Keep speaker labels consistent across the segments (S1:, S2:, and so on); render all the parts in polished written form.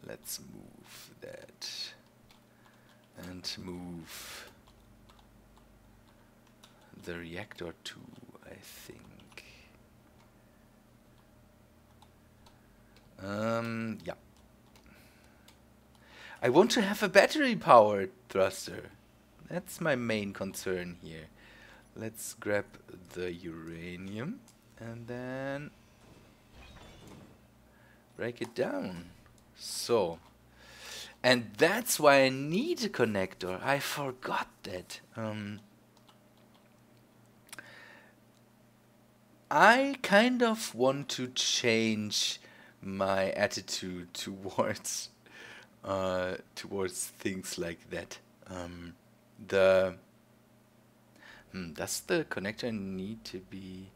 S1: Let's move that. And move the reactor too, I think. Yeah. I want to have a battery-powered thruster. That's my main concern here. Let's grab the uranium and then break it down. So. And that's why I need a connector. I forgot that. I kind of want to change my attitude towards towards things like that. The does the connector need to be?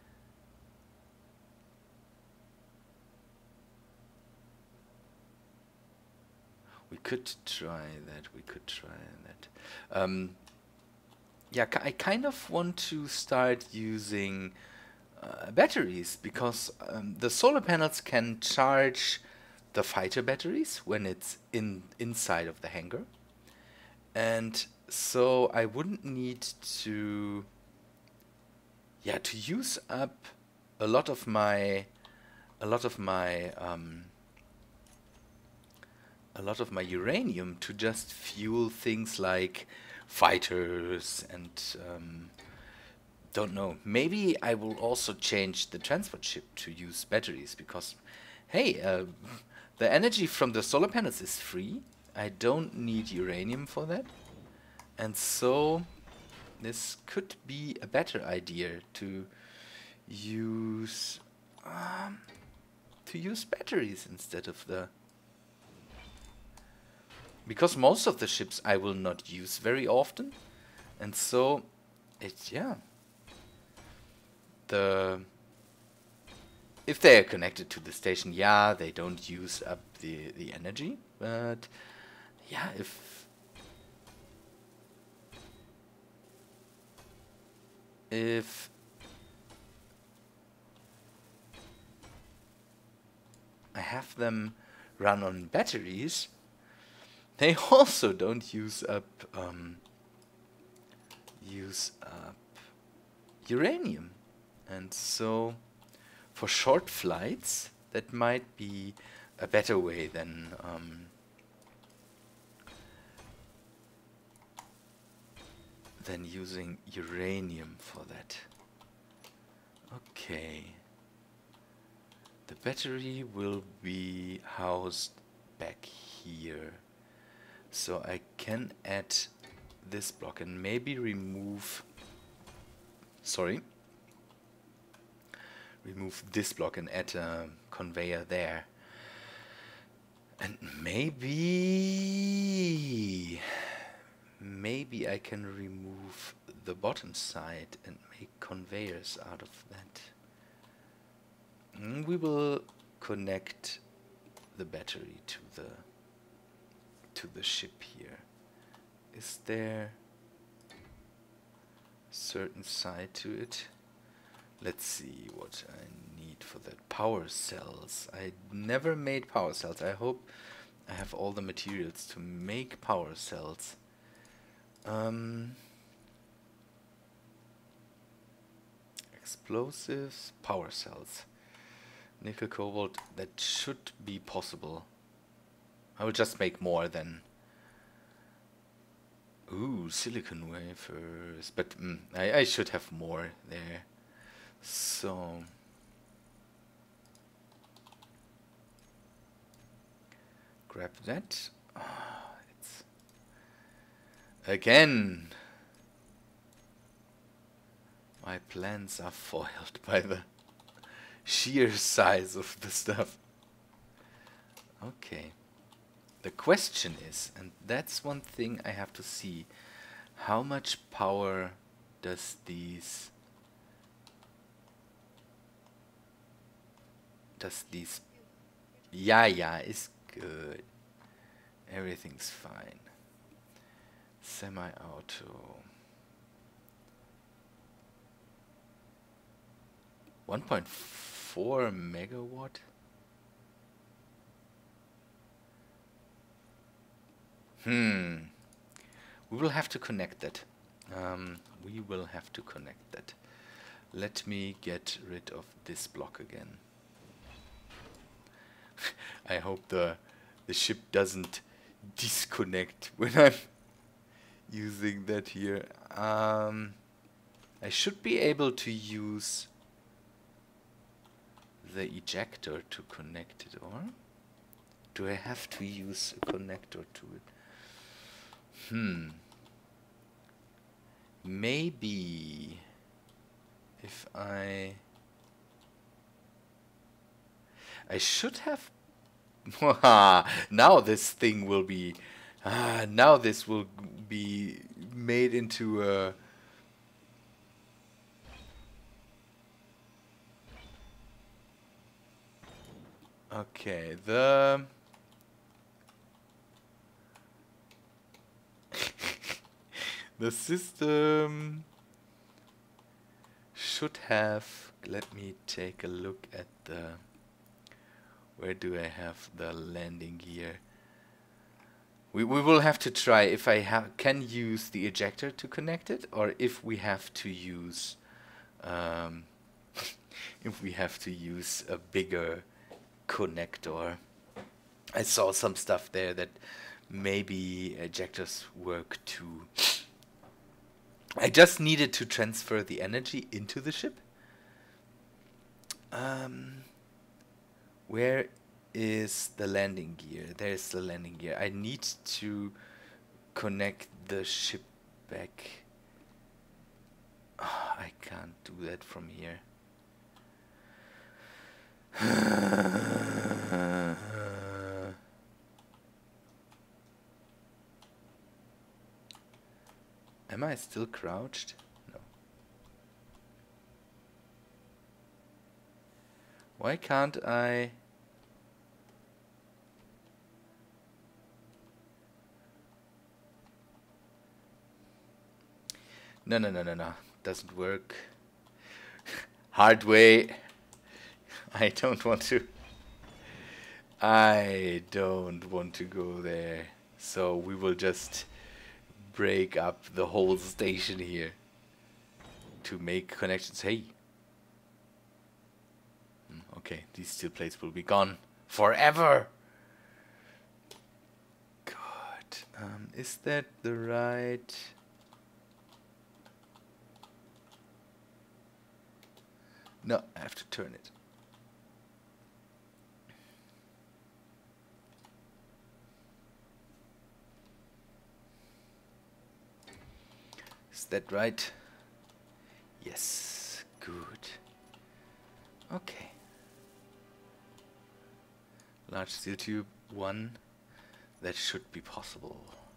S1: We could try that. We could try that. Yeah, I kind of want to start using batteries because the solar panels can charge the fighter batteries when it's inside of the hangar, and so I wouldn't need to to use up a lot of my a lot of my a lot of my uranium to just fuel things like fighters and don't know. Maybe I will also change the transport ship to use batteries because, hey, the energy from the solar panels is free. I don't need uranium for that. And so this could be a better idea to use batteries instead of the, because most of the ships I will not use very often, and so if they are connected to the station, yeah, they don't use up the energy, but yeah, if I have them run on batteries, they also don't use up uranium, and so for short flights that might be a better way than using uranium for that. Okay. The battery will be housed back here. So I can add this block and maybe remove this block and add a conveyor there. And maybe I can remove the bottom side and make conveyors out of that. We will connect the battery to the ship here. Is there a certain side to it? Let's see what I need for that. Power cells. I never made power cells. I hope I have all the materials to make power cells. Explosives, power cells. Nickel, cobalt, that should be possible. I will just make more than... Ooh, silicon wafers. But I should have more there. So... grab that. It's... Again! My plans are foiled by the sheer size of the stuff. Okay. The question is, and that's one thing I have to see, how much power does these yeah, it's good. Everything's fine. Semi-auto. 1.4 megawatt? We will have to connect that. We will have to connect that. Let me get rid of this block again. I hope the ship doesn't disconnect when I'm using that here. I should be able to use the ejector to connect it, or do I have to use a connector to it? Maybe if I should have now this thing will be now this will be made into a okay, the the system should have, let me take a look at the, where do I have the landing gear? We will have to try if I can use the ejector to connect it, or if we have to use if we have to use a bigger connector. I saw some stuff there that maybe ejectors work too. I just needed to transfer the energy into the ship. Where is the landing gear? There's the landing gear. I need to connect the ship back. Oh, I can't do that from here. Am I still crouched? No. Why can't I? No. Doesn't work. Hard way. I don't want to. I don't want to go there. So we will just break up the whole station here to make connections. Hey. Okay, these steel plates will be gone forever. God, is that the right? No, I have to turn it. Is that right? Yes, good. Okay. Large steel tube, 1. That should be possible.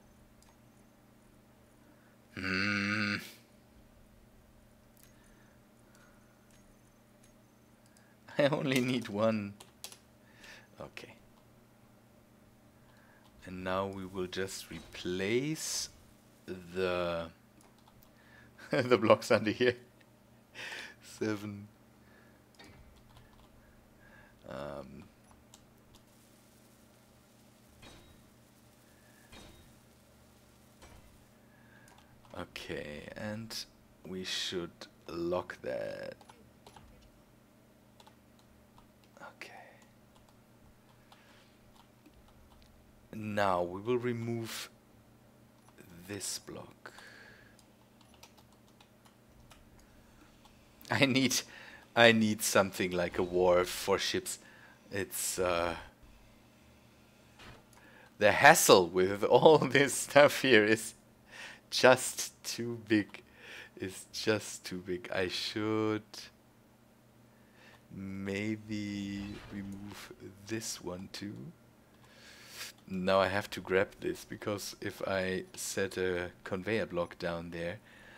S1: I only need 1. Okay. And now we will just replace the the blocks under here. 7. Okay, and we should lock that. Okay. Now we will remove this block. I need something like a wharf for ships. It's the hassle with all this stuff here is just too big. It's just too big. I should maybe remove this one too. Now I have to grab this, because if I set a conveyor block down there,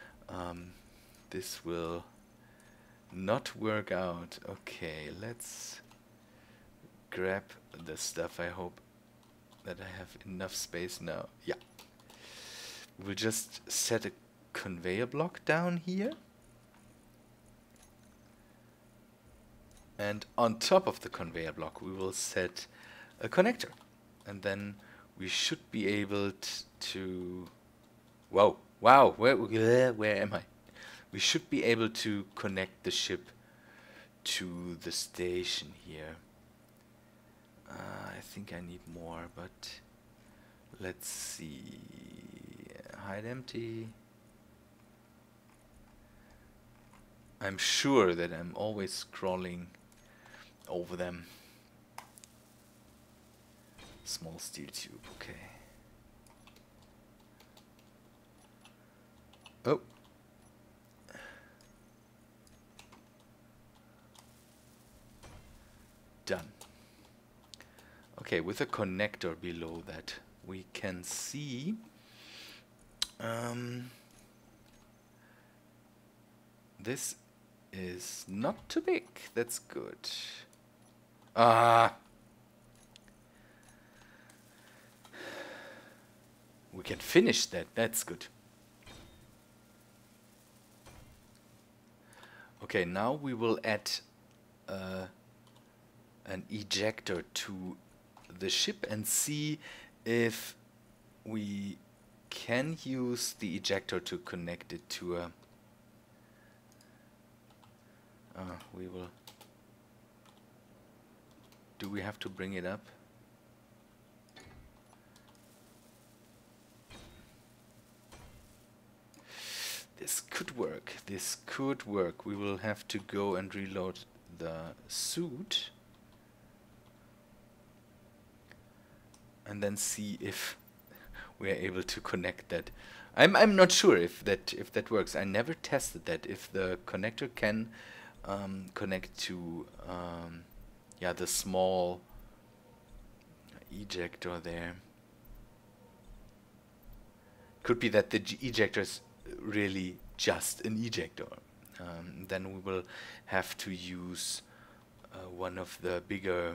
S1: this will not work out. Okay, let's grab the stuff. I hope that I have enough space now. Yeah. We'll just set a conveyor block down here. And on top of the conveyor block we will set a connector. And then we should be able to... Whoa, wow, where am I? We should be able to connect the ship to the station here. I think I need more, but let's see. Hide empty. I'm sure that I'm always scrolling over them. Small steel tube, okay. Oh. Done. Okay, with a connector below that, we can see this is not too big. That's good. We can finish that. That's good. Okay, now we will add an ejector to the ship and see if we can use the ejector to connect it to a... we will... Do we have to bring it up? This could work. This could work. We will have to go and reload the suit and then see if we are able to connect that. I'm not sure if that works. I never tested that. If the connector can connect to yeah, the small ejector there. Could be that the ejector is really just an ejector. Then we will have to use one of the bigger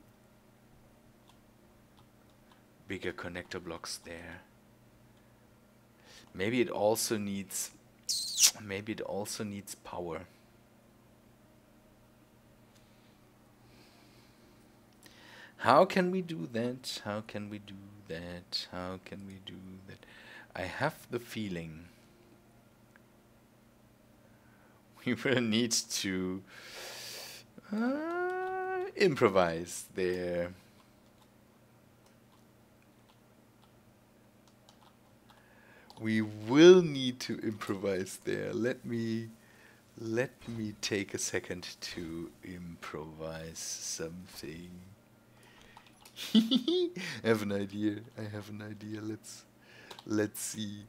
S1: connector blocks there. Maybe it also needs power. How can we do that? How can we do that? How can we do that? I have the feeling we will need to improvise there. We will need to improvise there. Let me take a second to improvise something. I have an idea. Let's see.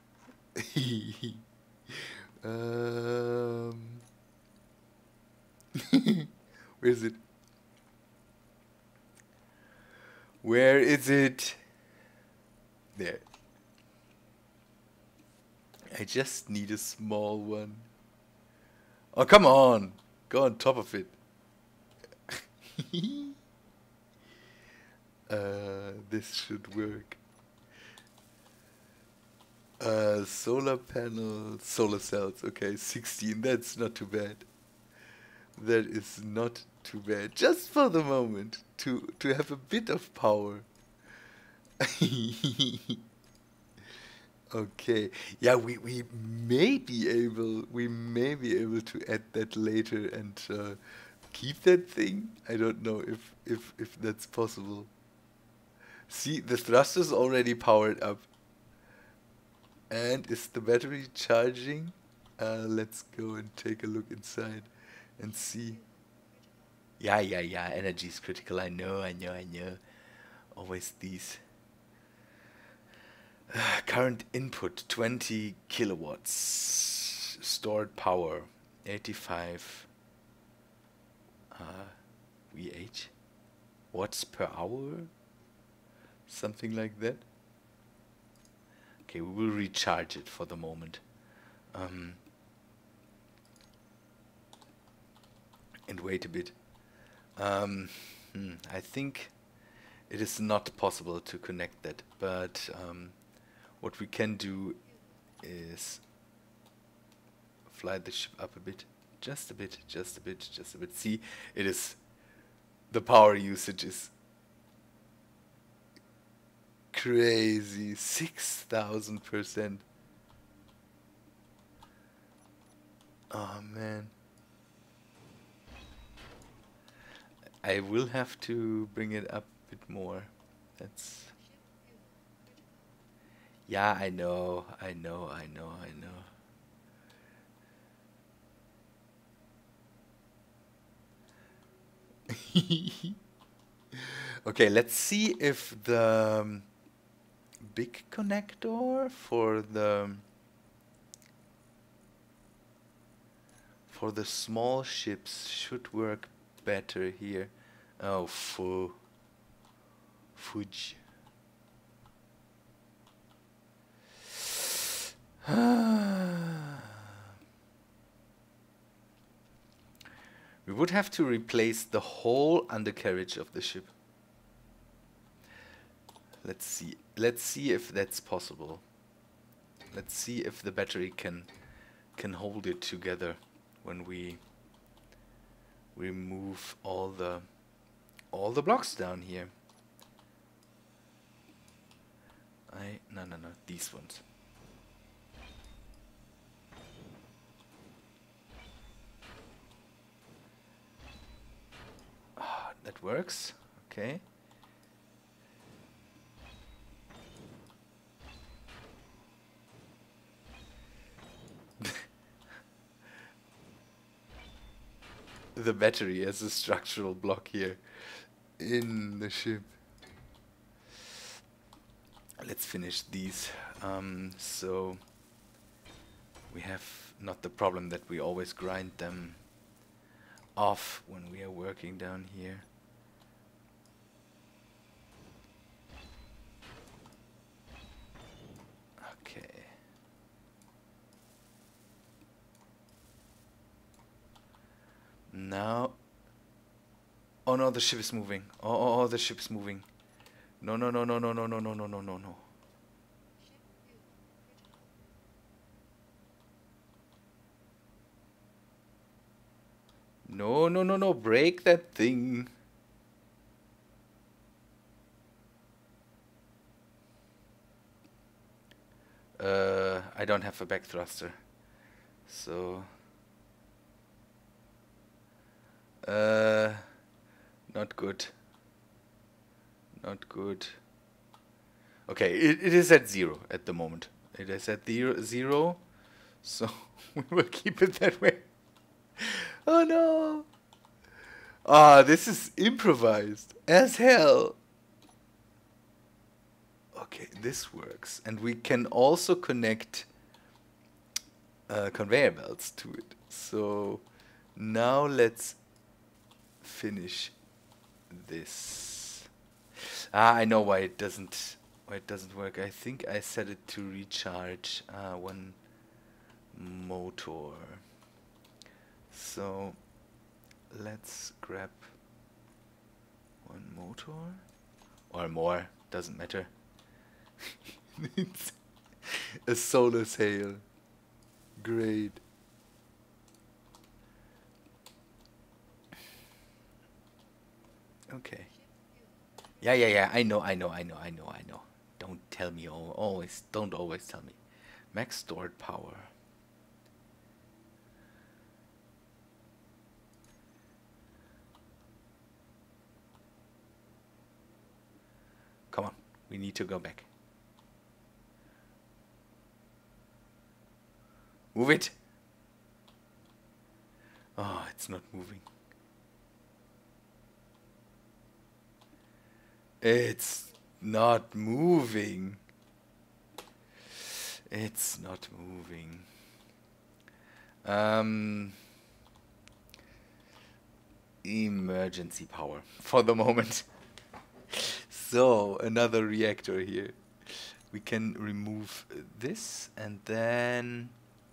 S1: Where is it? Where is it? There. I just need a small one. Oh, come on! Go on top of it. This should work. Solar panels, solar cells. Okay, 16. That's not too bad. That is not too bad. Just for the moment, to have a bit of power. Okay. Yeah, we may be able to add that later and keep that thing. I don't know if that's possible. See, the thruster is already powered up. And is the battery charging? Let's go and take a look inside and see. Yeah. Energy is critical. I know. Always these. Current input 20 kilowatts. Stored power 85 VH. Watts per hour? Something like that. Okay, we will recharge it for the moment. And wait a bit. I think it is not possible to connect that, but what we can do is fly the ship up a bit. Just a bit. See, the power usage is crazy. 6,000%. Oh man. I will have to bring it up a bit more. That's... Yeah, I know, I know, I know, I know. Okay, let's see if the big connector for the small ships should work better here. Oh, fudge. We would have to replace the whole undercarriage of the ship. Let's see. Let's see if that's possible. Let's see if the battery can hold it together when we remove all the blocks down here. No, these ones. Ah, that works. Okay. The battery as a structural block here in the ship. Let's finish these. So we have not the problem that we always grind them off when we are working down here. Okay. Now, oh no, the ship is moving. Oh, the ship's moving. No. No. Break that thing. I don't have a back thruster. So... not good. Not good. Okay, it is at 0 at the moment. It is at 0, so we will keep it that way. Oh no! Ah, this is improvised as hell. Okay, this works. And we can also connect conveyor belts to it. So now let's finish this. I know why it doesn't work. I think I set it to recharge one motor. So let's grab one motor or more, doesn't matter. It's a solar sail. Great. Okay. Yeah. I know. Don't tell me don't always tell me. Max stored power. Come on, we need to go back. Move it. Oh, it's not moving. It's not moving. It's not moving. Emergency power for the moment. So, another reactor here. We can remove this and then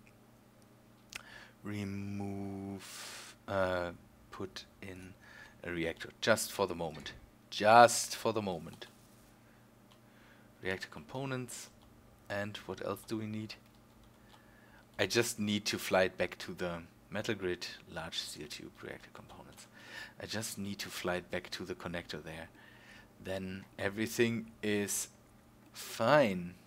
S1: put in a reactor just for the moment. Just for the moment. Reactor components. And what else do we need? I just need to fly it back to the metal grid, large steel tube reactor components. I just need to fly it back to the connector there. Then everything is Fine.